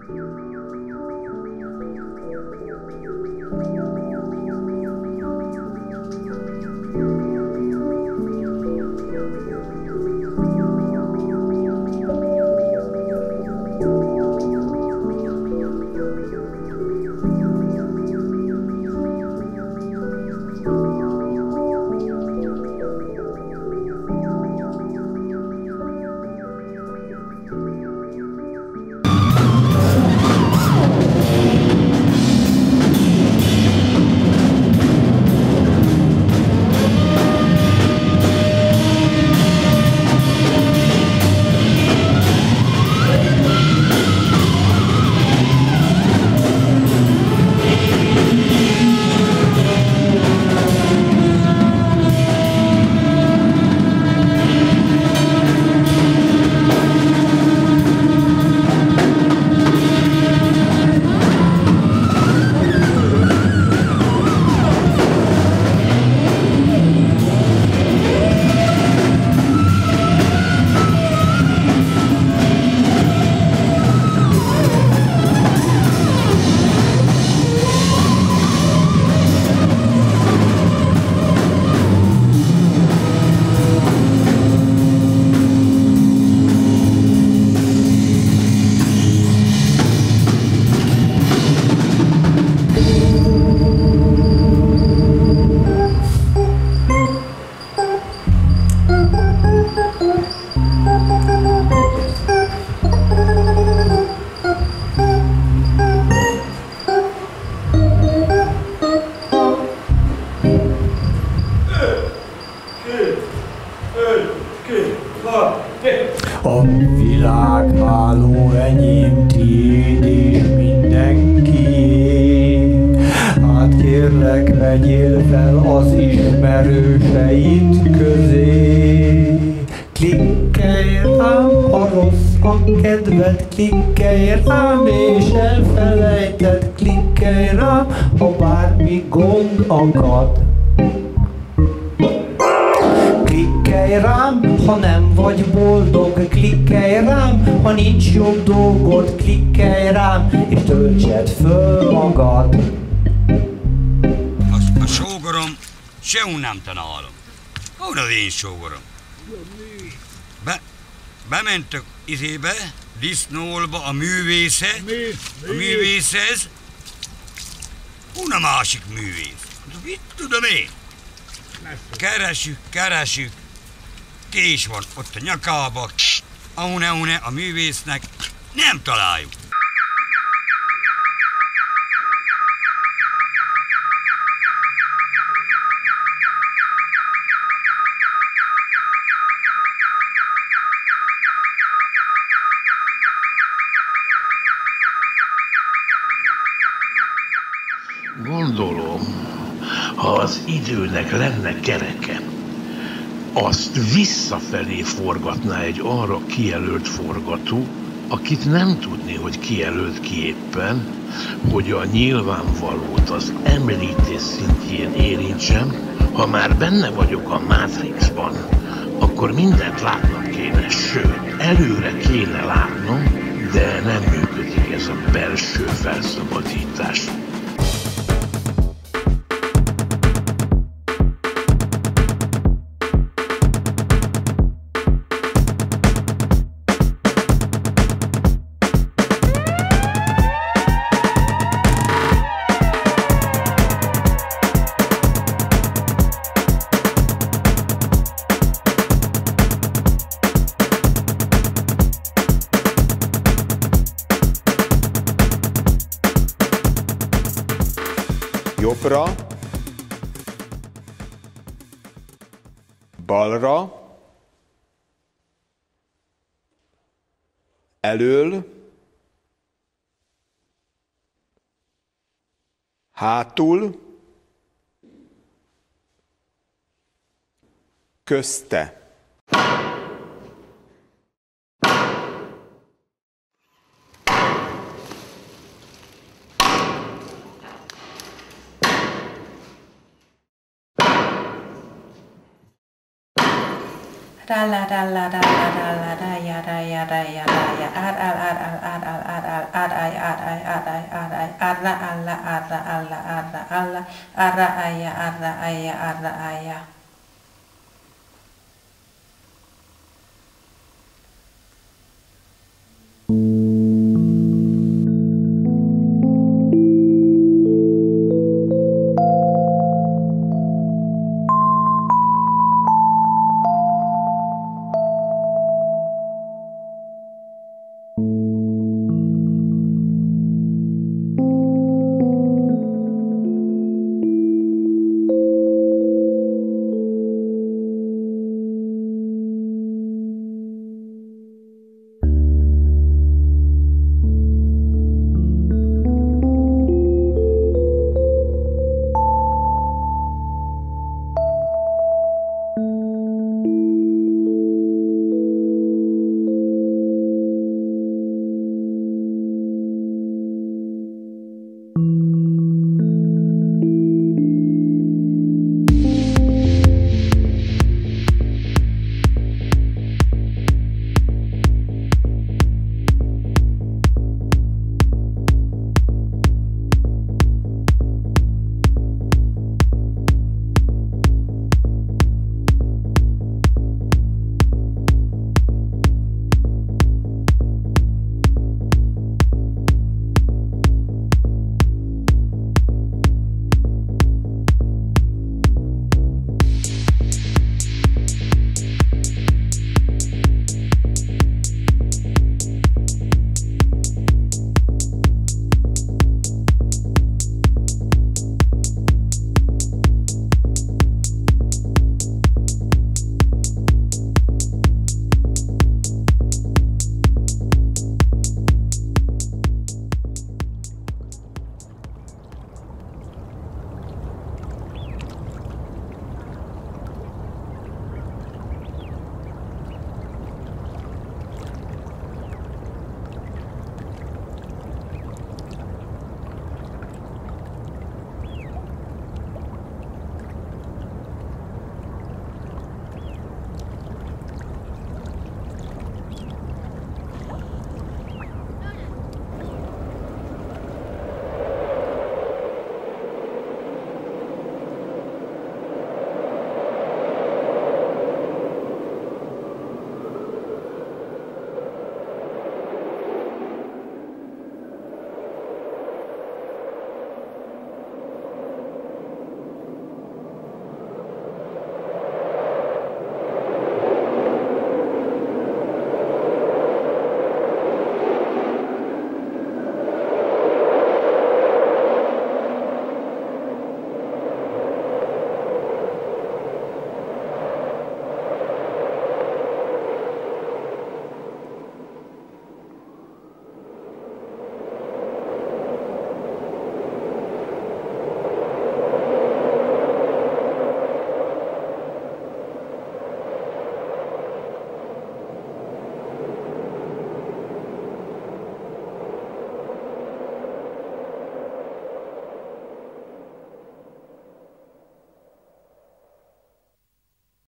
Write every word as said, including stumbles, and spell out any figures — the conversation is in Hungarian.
A világháló enyém, tiéd és mindenkié. Hát kérlek, vegyél fel az ismerőseid közé. Klikkelj rám, ha rossz a kedved, klikkelj rám és elfelejted. Klikkelj rám, ha bármi gond akad. Klikkelj rám, ha nem vagy boldog, klikkelj rám, ha nincs jobb dolgod, klikkelj rám, és töltsed föl magad. A, a sógorom se nem tanálom. Hol az én sógorom? Be, bementek izébe, disznóolba a művésze, a művészhez. Hol a másik művész? Mit tudom én? Keresjük, keresjük. Kés van ott a nyakába, ahune-ahune a művésznek, nem találjuk. Gondolom, ha az időnek lenne kereke, azt visszafelé forgatná egy arra kijelölt forgató, akit nem tudni, hogy kijelölt ki éppen, hogy a nyilvánvalót az említés szintjén érintsem. Ha már benne vagyok a Matrixban, akkor mindent látnom kéne, sőt, előre kéne látnom, de nem működik ez a belső felszabadítás. Jobbra, balra, elől, hátul, közte. Ralla ralla ralla ralla raya raya raya raya ar ar ar ar ar ar ar ar ar ay ar ay ar ay ar ay arra alla arra alla arra alla arra aya arra aya arra aya